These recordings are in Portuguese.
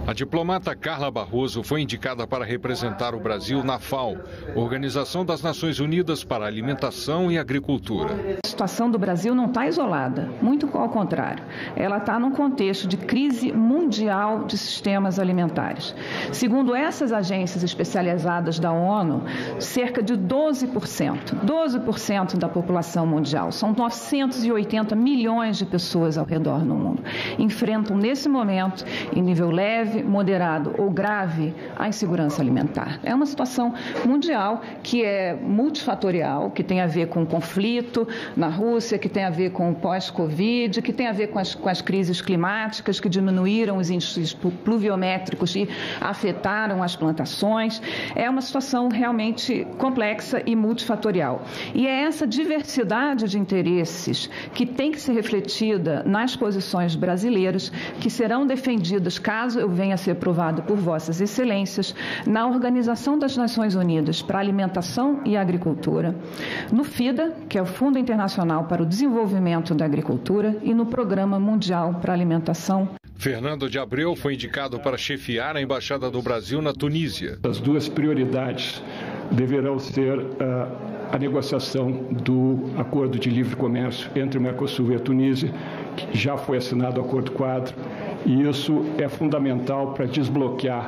A diplomata Carla Barroso foi indicada para representar o Brasil na FAO, Organização das Nações Unidas para a Alimentação e Agricultura. A situação do Brasil não está isolada, muito ao contrário. Ela está num contexto de crise mundial de sistemas alimentares. Segundo essas agências especializadas da ONU, cerca de 12% da população mundial, são 980 milhões de pessoas ao redor do mundo, enfrentam nesse momento, em nível leve, moderado ou grave, a insegurança alimentar. É uma situação mundial que é multifatorial, que tem a ver com o conflito na Rússia, que tem a ver com o pós-Covid, que tem a ver com as crises climáticas que diminuíram os índices pluviométricos e afetaram as plantações. É uma situação realmente complexa e multifatorial. E é essa diversidade de interesses que tem que ser refletida nas posições brasileiras, que serão defendidas, caso eu venha a ser aprovado por Vossas Excelências, na Organização das Nações Unidas para a Alimentação e Agricultura, no FIDA, que é o Fundo Internacional para o Desenvolvimento da Agricultura, e no Programa Mundial para a Alimentação. Fernando de Abreu foi indicado para chefiar a Embaixada do Brasil na Tunísia. As duas prioridades deverão ser a negociação do acordo de livre comércio entre o Mercosul e a Tunísia, que já foi assinado o acordo quadro, e isso é fundamental para desbloquear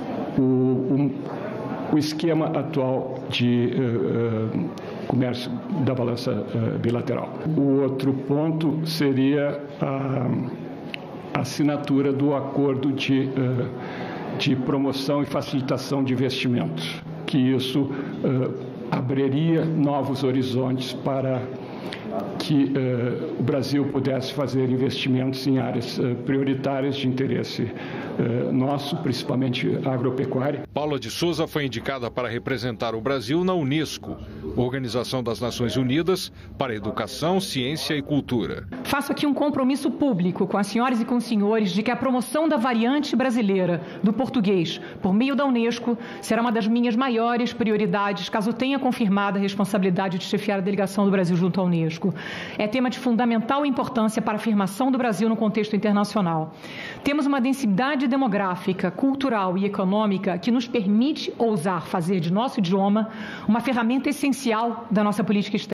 o esquema atual de comércio da balança bilateral. O outro ponto seria a assinatura do acordo de promoção e facilitação de investimentos, que isso abriria novos horizontes para que o Brasil pudesse fazer investimentos em áreas prioritárias de interesse nosso, principalmente agropecuária. Paula de Souza foi indicada para representar o Brasil na Unesco, Organização das Nações Unidas para a Educação, Ciência e Cultura. Faço aqui um compromisso público com as senhoras e com os senhores de que a promoção da variante brasileira do português por meio da Unesco será uma das minhas maiores prioridades, caso tenha confirmada a responsabilidade de chefiar a delegação do Brasil junto à Unesco. É tema de fundamental importância para a afirmação do Brasil no contexto internacional. Temos uma densidade demográfica, cultural e econômica que nos permite ousar fazer de nosso idioma uma ferramenta essencial da nossa política externa.